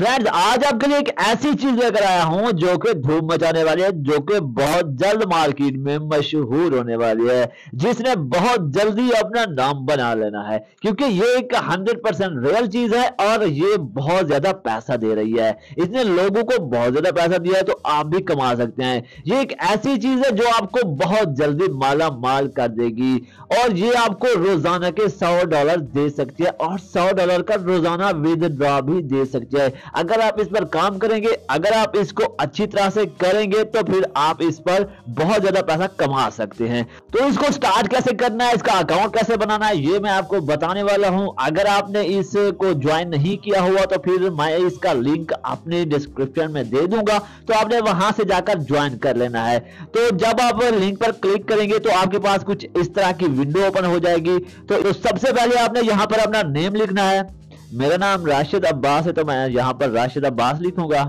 Friends, आज आपके लिए एक ऐसी चीज लेकर आया हूं जो कि धूम मचाने वाली है, जो कि बहुत जल्द मार्केट में मशहूर होने वाली है, जिसने बहुत जल्दी अपना नाम बना लेना है, क्योंकि ये एक 100% रियल चीज है और ये बहुत ज्यादा पैसा दे रही है। इसने लोगों को बहुत ज्यादा पैसा दिया है, तो आप भी कमा सकते हैं। ये एक ऐसी चीज है जो आपको बहुत जल्दी माला माल कर देगी और ये आपको रोजाना के $100 दे सकती है और $100 का रोजाना विदड्रॉ भी दे सकती है। अगर आप इस पर काम करेंगे, अगर आप इसको अच्छी तरह से करेंगे, तो फिर आप इस पर बहुत ज्यादा पैसा कमा सकते हैं। तो इसको स्टार्ट कैसे करना है, इसका अकाउंट कैसे बनाना है, ये मैं आपको बताने वाला हूं। अगर आपने इसको ज्वाइन नहीं किया हुआ तो फिर मैं इसका लिंक अपने डिस्क्रिप्शन में दे दूंगा, तो आपने वहां से जाकर ज्वाइन कर लेना है। तो जब आप लिंक पर क्लिक करेंगे तो आपके पास कुछ इस तरह की विंडो ओपन हो जाएगी। तो सबसे पहले आपने यहां पर अपना नेम लिखना है। मेरा नाम राशिद अब्बास है, तो मैं यहां पर राशिद अब्बास लिखूंगा।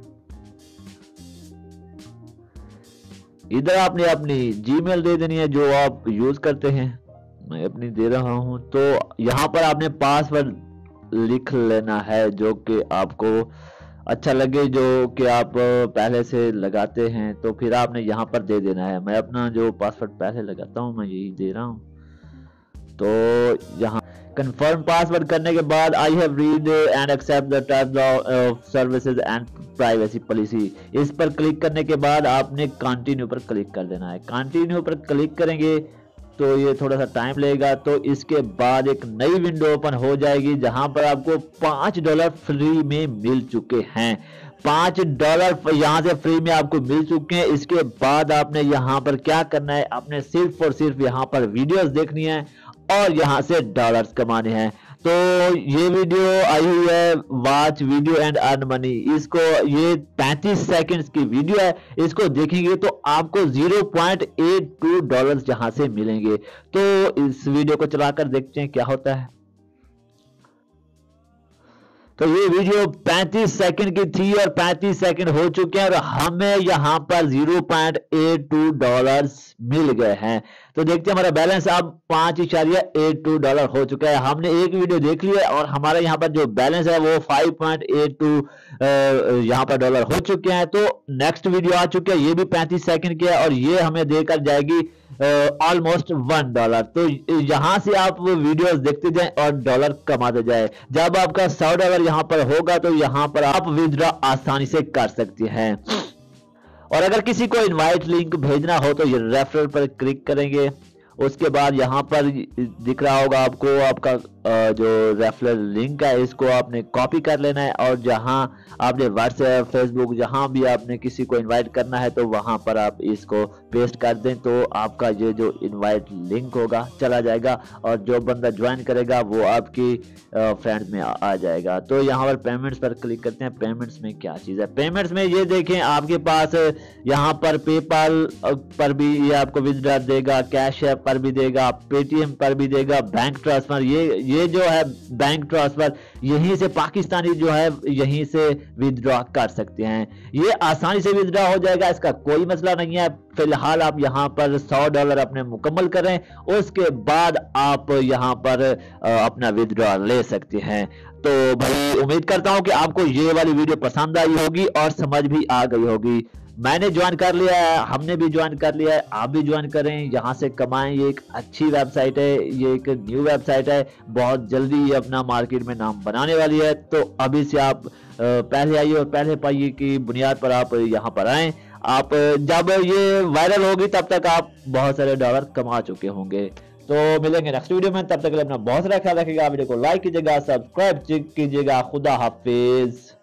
इधर आपने अपनी जीमेल दे देनी है जो आप यूज करते हैं, मैं अपनी दे रहा हूं। तो यहां पर आपने पासवर्ड लिख लेना है जो कि आपको अच्छा लगे, जो कि आप पहले से लगाते हैं, तो फिर आपने यहां पर दे देना है। मैं अपना जो पासवर्ड पहले लगाता हूं मैं यही दे रहा हूं। तो यहाँ कंफर्म पासवर्ड करने के बाद I have read and accept the terms of services and privacy policy, इस पर क्लिक करने के बाद आपने कंटिन्यू पर क्लिक कर देना है। कंटिन्यू पर क्लिक करेंगे तो ये थोड़ा सा टाइम लेगा। तो इसके बाद एक नई विंडो ओपन हो जाएगी जहां पर आपको $5 फ्री में मिल चुके हैं। $5 यहाँ से फ्री में आपको मिल चुके हैं। इसके बाद आपने यहाँ पर क्या करना है, आपने सिर्फ और सिर्फ यहाँ पर वीडियोस देखनी है और यहाँ से डॉलर्स कमाने हैं। तो ये वीडियो आई हुई है watch video and earn money, इसको ये 35 सेकंड्स की वीडियो है, इसको देखेंगे तो आपको $0.82 यहाँ से मिलेंगे। तो इस वीडियो को चलाकर देखते हैं क्या होता है। तो ये वीडियो 35 सेकंड की थी और 35 सेकंड हो चुके हैं और हमें यहाँ पर $0.82 मिल गए हैं। तो देखते हैं हमारा बैलेंस अब $5.82 हो चुका है। हमने एक वीडियो देख ली है और हमारा यहाँ पर जो बैलेंस है वो 5.82 यहाँ पर डॉलर हो चुके हैं। तो नेक्स्ट वीडियो आ चुकी है, ये भी 35 सेकंड की है और ये हमें देकर जाएगी ऑलमोस्ट $1। तो यहाँ से आप वीडियोस देखते जाएं और डॉलर कमाते जाएं। जब आपका $100 यहाँ पर होगा तो यहाँ पर आप विथड्रॉ आसानी से कर सकते हैं। और अगर किसी को इनवाइट लिंक भेजना हो तो ये रेफरल पर क्लिक करेंगे। उसके बाद यहाँ पर दिख रहा होगा आपको आपका जो रेफरल लिंक है, इसको आपने कॉपी कर लेना है और जहाँ आपने व्हाट्सएप फेसबुक जहाँ भी आपने किसी को इनवाइट करना है तो वहाँ पर आप इसको पेस्ट कर दें, तो आपका ये जो इनवाइट लिंक होगा चला जाएगा और जो बंदा ज्वाइन करेगा वो आपकी फ्रेंड्स में आ जाएगा। तो यहाँ पर पेमेंट्स पर क्लिक करते हैं। पेमेंट्स में क्या चीज़ है, पेमेंट्स में ये देखें आपके पास यहाँ पर पेपाल पर भी ये आपको विथड्रॉ देगा, कैश ऐप पर भी देगा, पेटीएम पर भी देगा, बैंक ट्रांसफर ये जो है बैंक ट्रांसफर यहीं से पाकिस्तानी जो है यहीं से विथड्रॉ कर सकते हैं। ये आसानी से विथड्रॉ हो जाएगा, इसका कोई मसला नहीं है। फिलहाल आप यहाँ पर $100 अपने मुकम्मल करें, उसके बाद आप यहाँ पर अपना विथड्रॉ ले सकते हैं। तो भाई उम्मीद करता हूँ कि आपको ये वाली वीडियो पसंद आई होगी और समझ भी आ गई होगी। मैंने ज्वाइन कर लिया है, हमने भी ज्वाइन कर लिया है, आप भी ज्वाइन करें, यहाँ से कमाएं। ये एक अच्छी वेबसाइट है, ये एक न्यू वेबसाइट है, बहुत जल्दी ये अपना मार्केट में नाम बनाने वाली है। तो अभी से आप पहले आइए और पहले पाइए की बुनियाद पर आप यहाँ पर आएँ। आप जब ये वायरल होगी तब तक आप बहुत सारे डॉलर कमा चुके होंगे। तो मिलेंगे नेक्स्ट वीडियो में, तब तक के लिए अपना बहुत सारा ख्याल रखिएगा। वीडियो को लाइक कीजिएगा, सब्सक्राइब कीजिएगा। खुदा हाफिज।